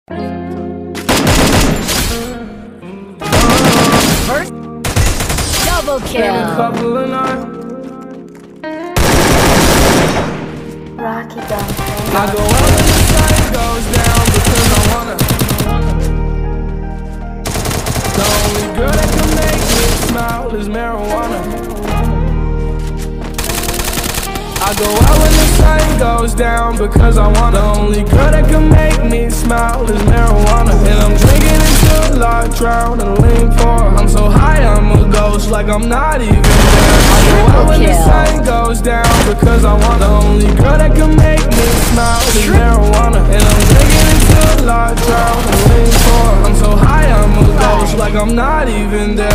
First, double kill. Rocky gun. I go out when the sun goes down because I wanna. The only girl that can make me smile is marijuana. I go out when the sun goes down because I wanna. The only girl that can make me smile is marijuana. And I'm drinking until I drown and lean for. I'm so high I'm a ghost like I'm not even there. I go out when the sun goes down because I want. The only girl that can make me smile is marijuana. And I'm drinking until I drown and lean for. I'm so high I'm a ghost like I'm not even there.